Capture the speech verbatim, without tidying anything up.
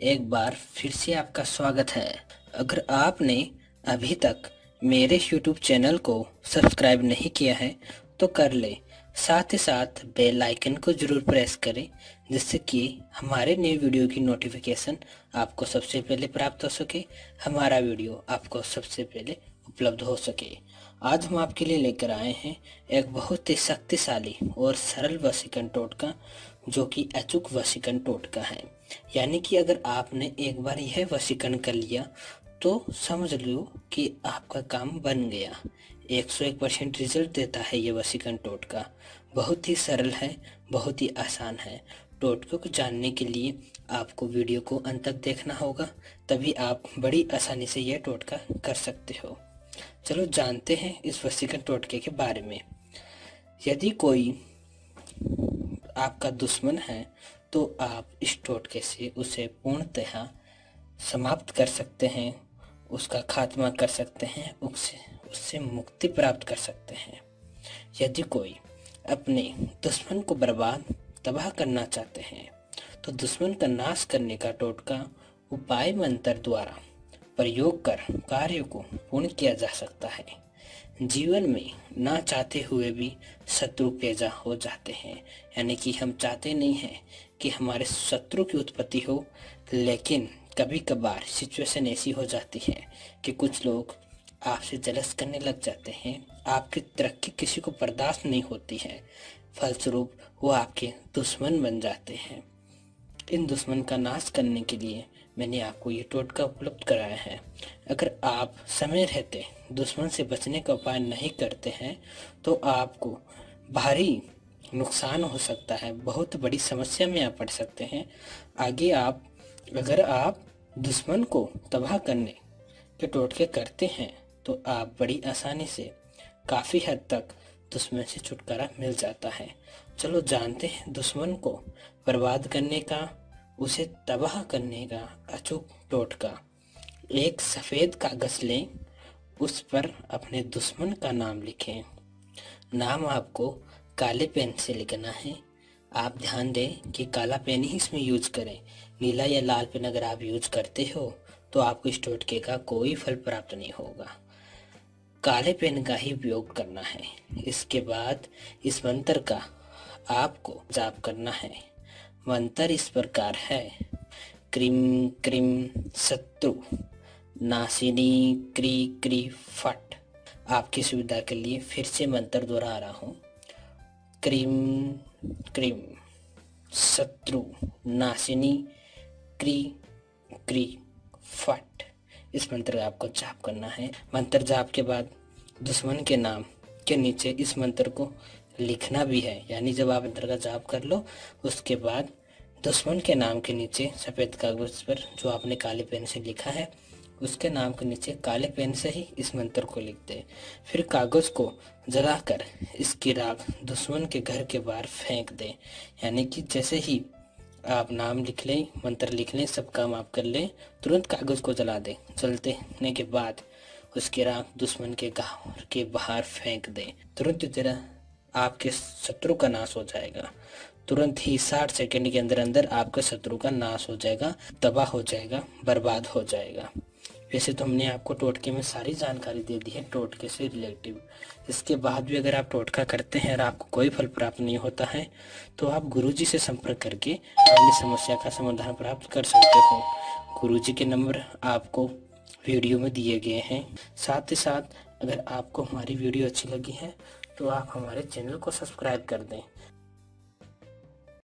एक बार फिर से आपका स्वागत है। अगर आपने अभी तक मेरे यूट्यूब चैनल को सब्सक्राइब नहीं किया है तो कर ले, साथ ही साथ बेल आइकन को ज़रूर प्रेस करें, जिससे कि हमारे नए वीडियो की नोटिफिकेशन आपको सबसे पहले प्राप्त हो सके, हमारा वीडियो आपको सबसे पहले उपलब्ध हो सके। आज हम आपके लिए लेकर आए हैं एक बहुत ही शक्तिशाली और सरल वशीकरण टोटका, जो कि अचूक वशीकरण टोटका है। यानी कि अगर आपने एक बार यह वशीकरण कर लिया तो समझ लो कि आपका काम बन गया। एक सौ एक परसेंट रिजल्ट देता है ये वशीकरण टोटका। बहुत ही सरल है, बहुत ही आसान है। टोटके को जानने के लिए आपको वीडियो को अंत तक देखना होगा, तभी आप बड़ी आसानी से यह टोटका कर सकते हो। चलो जानते हैं इस वशीकरण टोटके के बारे में। यदि कोई आपका दुश्मन है तो आप इस टोटके से उसे पूर्णतः समाप्त कर सकते हैं, उसका खात्मा कर सकते हैं, उससे उससे मुक्ति प्राप्त कर सकते हैं। यदि कोई अपने दुश्मन को बर्बाद तबाह करना चाहते हैं तो दुश्मन का नाश करने का टोटका उपाय मंत्र द्वारा प्रयोग कर कार्य को पूर्ण किया जा सकता है। जीवन में ना चाहते हुए भी शत्रु पैदा हो जाते हैं, यानी कि हम चाहते नहीं हैं कि हमारे शत्रु की उत्पत्ति हो, लेकिन कभी कभार सिचुएशन ऐसी हो जाती है कि कुछ लोग आपसे जलस करने लग जाते हैं, आपकी तरक्की किसी को बर्दाश्त नहीं होती है, फलस्वरूप वो आपके दुश्मन बन जाते हैं। इन दुश्मन का नाश करने के लिए मैंने आपको ये टोटका उपलब्ध कराया है। अगर आप समय रहते दुश्मन से बचने का उपाय नहीं करते हैं तो आपको भारी नुकसान हो सकता है, बहुत बड़ी समस्या में आप पड़ सकते हैं। आगे आप अगर आप दुश्मन को तबाह करने के टोटके करते हैं तो आप बड़ी आसानी से काफ़ी हद तक दुश्मन से छुटकारा मिल जाता है। चलो जानते हैं दुश्मन को बर्बाद करने का, उसे तबाह करने का अचूक टोटका। एक सफ़ेद कागज़ लें, उस पर अपने दुश्मन का नाम लिखें। नाम आपको काले पेन से लिखना है। आप ध्यान दें कि काला पेन ही इसमें यूज करें। नीला या लाल पेन अगर आप यूज करते हो तो आपको इस टोटके का कोई फल प्राप्त नहीं होगा। काले पेन का ही उपयोग करना है। इसके बाद इस मंत्र का आपको जाप करना है। मंत्र इस प्रकार है, क्रीम क्रीम शत्रु नाशिनी क्री क्री फट। आपकी सुविधा के लिए फिर से मंत्र दोहरा रहा हूँ। क्रीम क्रीम शत्रु नाशिनी क्री क्री फट। इस मंत्र का आपको जाप करना है। मंत्र जाप के बाद दुश्मन के नाम के नीचे इस मंत्र को लिखना भी है, यानी जब आप मंत्र का जाप कर लो उसके बाद दुश्मन के नाम के नीचे सफ़ेद कागज पर जो आपने काले पेन से लिखा है उसके नाम के नीचे काले पेन से ही इस मंत्र को लिख दें। फिर कागज़ को जलाकर इसकी राख दुश्मन के घर के बाहर फेंक दें। यानी कि जैसे ही आप नाम लिख लें, मंत्र लिख लें, सब काम आप कर लें, तुरंत कागज़ को जला दें। जलने के बाद उसकी राख दुश्मन के घर के बाहर फेंक दें। तुरंत तरह आपके शत्रु का नाश हो जाएगा। तुरंत ही साठ सेकंड के अंदर अंदर आपके शत्रु का नाश हो जाएगा, तबाह हो जाएगा, बर्बाद हो जाएगा। वैसे तो हमने आपको टोटके में सारी जानकारी दे दी है टोटके से रिलेटिव। इसके बाद भी अगर आप टोटका करते हैं और आपको कोई फल प्राप्त नहीं होता है तो आप गुरुजी से संपर्क करके अपनी समस्या का समाधान प्राप्त कर सकते हो। गुरुजी के नंबर आपको वीडियो में दिए गए हैं। साथ ही साथ अगर आपको हमारी वीडियो अच्छी लगी है तो आप हमारे चैनल को सब्सक्राइब कर दें,